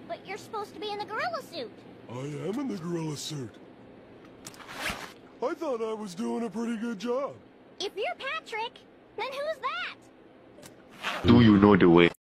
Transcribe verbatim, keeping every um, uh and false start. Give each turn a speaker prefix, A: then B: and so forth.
A: But you're supposed to be in the gorilla suit.
B: I am in the gorilla suit. I thought I was doing a pretty good job.
A: If you're Patrick, then who's that?
C: Do you know the way?